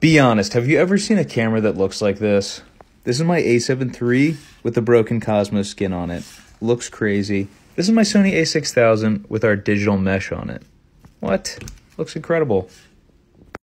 Be honest, have you ever seen a camera that looks like this? This is my A7 III with the broken Cosmo skin on it. Looks crazy. This is my Sony a6000 with our digital mesh on it. What? Looks incredible.